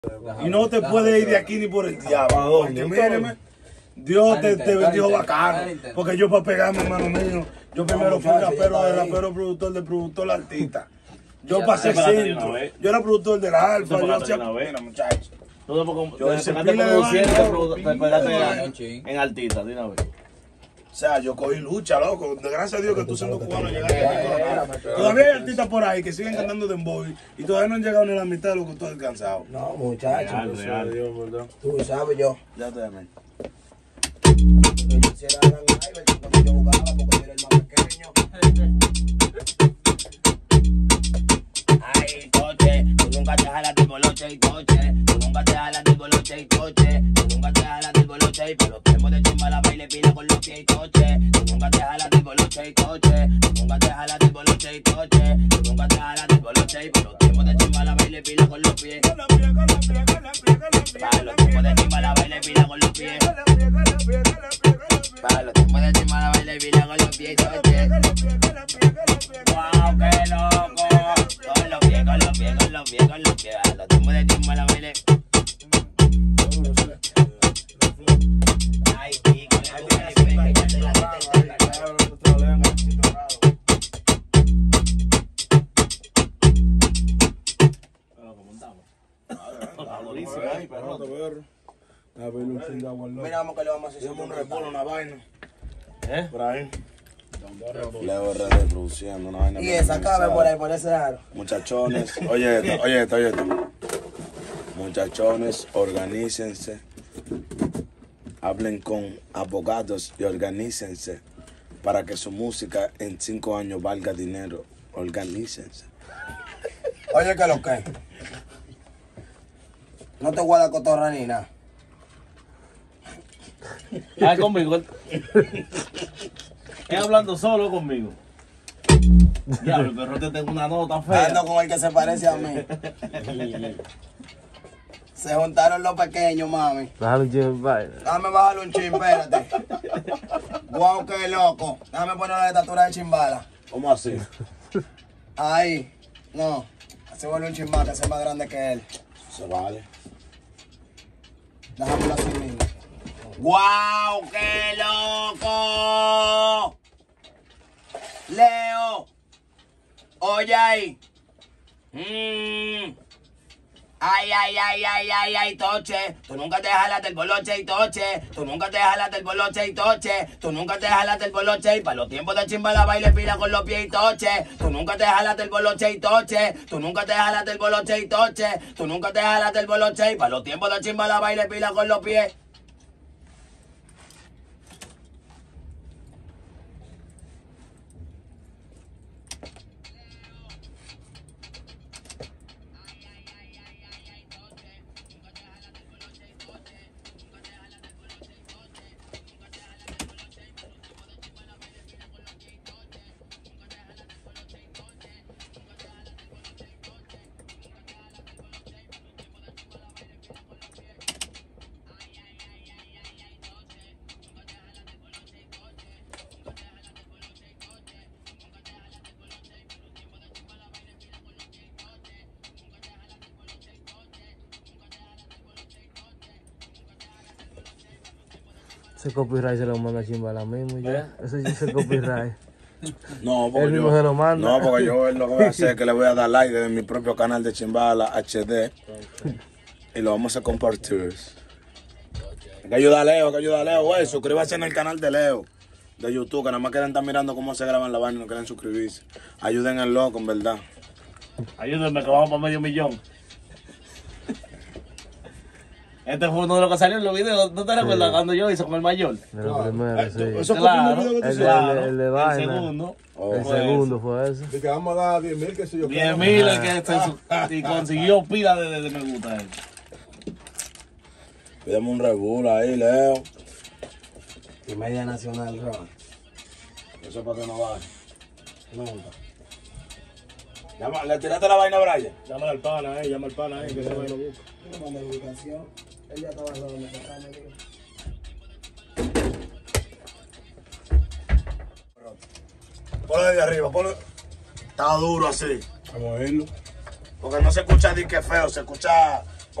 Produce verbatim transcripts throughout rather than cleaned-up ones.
Y no te puedes ir de aquí ni por el diablo. Porque míreme, Dios te, te bendijo bacano. Porque yo para pegarme, hermano mío, yo primero fui rapero, de rapero, productor, de productor, artista. Yo pasé centro. Yo era productor de la Alfa. Yo hacía pena, muchachos. Yo hice pila de vaina en artista, de una vez. O sea, yo cogí lucha, loco. Gracias a Dios que tú siendo cubano llegaste aquí. Todavía hay artistas por ahí que siguen cantando dembow y todavía no han llegado ni a la mitad de lo que tú has alcanzado. No, muchachos. Real, real. Dios, ¿verdad? Tú sabes yo. Ya te amé. Yo quisiera ganar live, porque yo jugaba porque yo era el más pequeño. Ay, toche, tú nunca te jalas del boloche y toche. Tú nunca te jalas del boloche y toche. Tú nunca te jalas del boloche y para los tiempos de chimba la baile pila con los pies y toche. Tú nunca te jalas del boloche y toche. Tú nunca te jalas del boloche y toche. Tú nunca te jalas del boloche y para los tiempos de chimba la baile pila con los pies. Para los tiempos de chimba la baile pila con los pies. Para los tiempos de chimba la baile pila con los pies y toche. Wow, qué loco. Con los pies, con los pies, con los pies, con los pies. A los tiempos de chimba la baile. Ay, pico, ay, Mira, vamos que le vamos a hacer un repolo, una vaina. ¿Eh? Por ahí. Leo Redes produciendo una vaina. Y esa cabe por ahí, por ese lado. Muchachones, oye esto, oye esto, oye esto. Muchachones, organícense. Hablen con abogados y organícense para que su música en cinco años valga dinero. Organícense. Oye, que lo que. No te guarda cotorra ni nada. Ah, conmigo. Es hablando solo conmigo. Diablo, pero te tengo una nota fea. Ando con el que se parece a mí. Se juntaron los pequeños, mami. Bájale un chin, vaya. Déjame bajarle un chin, espérate. Guau, qué loco. Déjame poner la estatura de chimbala. ¿Cómo así? Ahí. No. Así vuelve un chimbala, que sea más grande que él. Se vale. Déjamelo así mismo. ¡Guau, qué loco! Leo, oye ahí. Mm. Ay, ay, ay, ay, ay, ay, toche. Tú nunca te jalas del boloche y toche. Tú nunca te jalas del boloche y toche. Tú nunca te jalas del boloche y para los tiempos de chimba la baile pila con los pies y toche. Tú nunca te jalas del boloche y toche. Tú nunca te jalas del boloche y toche. Tú nunca te jalas del boloche y para los tiempos de chimba la baile pila con los pies. Ese copyright se lo manda a Chimbala mismo ya. Ese es el copyright. No, porque Él mismo yo, se lo manda. no, porque yo lo que voy a hacer es que le voy a dar like desde mi propio canal de Chimbala H D y lo vamos a compartir. Hay que ayudar a Leo, hay que ayudar a Leo, güey. Suscríbase en el canal de Leo de YouTube, que nada más quieren estar mirando cómo se graban la vaina y no quieren suscribirse. Ayuden al loco, en verdad. Ayúdenme que vamos para medio millón. Este fue uno de los que salió en los videos. ¿No te recuerdas Sí. cuando yo hice con el mayor? De lo primero, sí. Eso fue Claro, el primer video que El, tú de- hiciste. el, de- el de El vaina. segundo. Oh, El fue segundo fue ese. De que vamos a dar diez mil, que sé yo. diez mil el que se su- y consiguió pila de, de, de me gusta él. pídeme un Red Bull ahí, Leo. Y media nacional, Ron. Eso es para que no vaya. Nunca. Llama- ¿Le tiraste la vaina a Brian? Llama al pana, eh, llama al pana, eh, que se va y lo busca. Yo le mandé la ubicación. Él ya estaba solo en mi casa, me dijo. Ponlo desde arriba, ponlo. Está duro así. Vamos a verlo. Porque no se escucha di que feo, se escucha como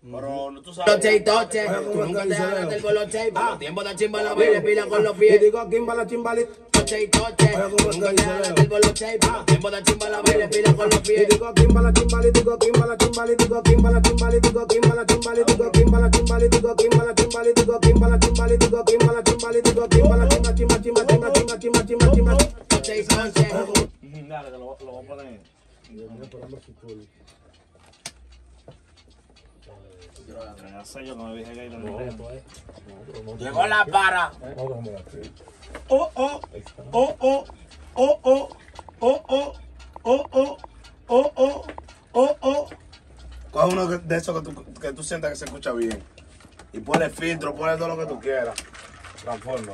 Pero tú sabes. Toche y toche, tú nunca te jalas del boloche. Por los tiempos de chimbala baile pila con los pies. Y digo kimbala chimbali. Toche y toche, tú nunca te jalas del boloche. Por los tiempos de chimbala baile pila con los Y pies. digo kimbala chimbali, digo kimbala chimbali, digo kimbala chimbali, digo kimbala chimbali, digo kimbala chimbali, digo kimbala chimbali, digo kimbala chimbali, digo kimbala chimbali, digo kimbala chimba chimba chimba chimba chimba chimba chimba chimba. Toche y toche. Dale, que lo, lo voy a poner. Ya sé yo que me dije que iba a poner. Llegó la para. Oh, oh, oh, oh, oh, oh, oh, oh, oh, oh, oh, oh, oh, oh. Coge uno de esos que tú, que tú sientas que se escucha bien. Y ponle filtro, ponle todo lo que tú quieras. Transforma.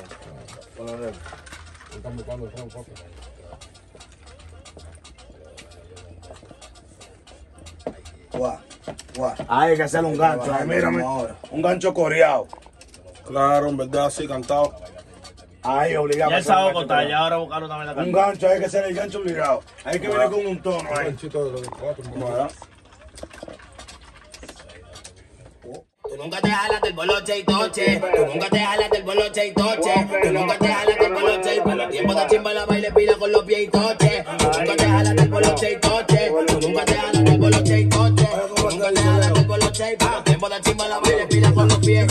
Guau, guau. Ahí hay que hacerle un gancho. Ahí, mírame. Un gancho coreado. Claro, en verdad, sí, cantado. Ahí, obligado. Ya el sábado contar, ya ahora buscaron también la Un carta. gancho, hay que hacer el gancho obligado. Hay que venir con un tono ahí. Tú nunca te jalas del boloche y toche. Tú nunca te jalas del boloche y toche. Tú nunca te jalas del boloche y por los tiempos de chimbala baile pila con los pies y toche. Tú nunca te jalas del boloche y toche. Tú nunca te jalas del boloche y toche. Tú nunca te jalas del boloche y por los tiempos de chimbala baile pila con los pies.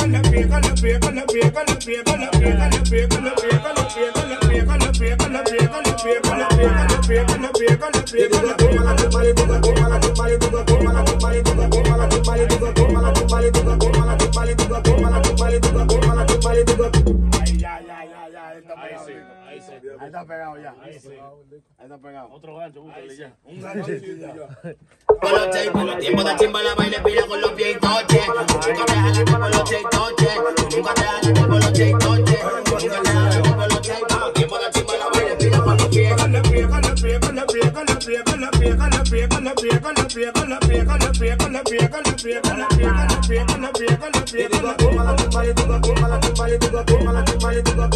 Ahí, ya, ya, ya, ya. Ahí está pegado. Ahí sí. Ahí está pegado ya. Ahí está pegado. Otro gancho, búscale ya. Un gancho ya. Boloche y por los tiempos de chimbala baile pila con los pies y toche. Tú nunca te jalas del boloche y toche. Tú nunca te jalas del boloche y toche. Tú nunca te jalas del boloche y por los tiempos de chimbala baile pila con los pies. Y digo kimbala chimbali, digo kimbala chimbali, digo kimbala chimbali, digo